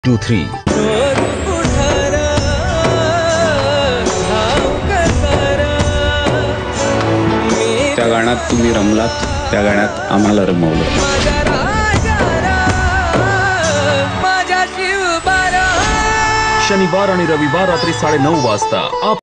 2, 3. त्या गाण्यात तुम्ही रमलात, त्या गाण्यात आम्हाला रमवलं. शनिवार आणि रविवार रात्री 9:30 वाजता.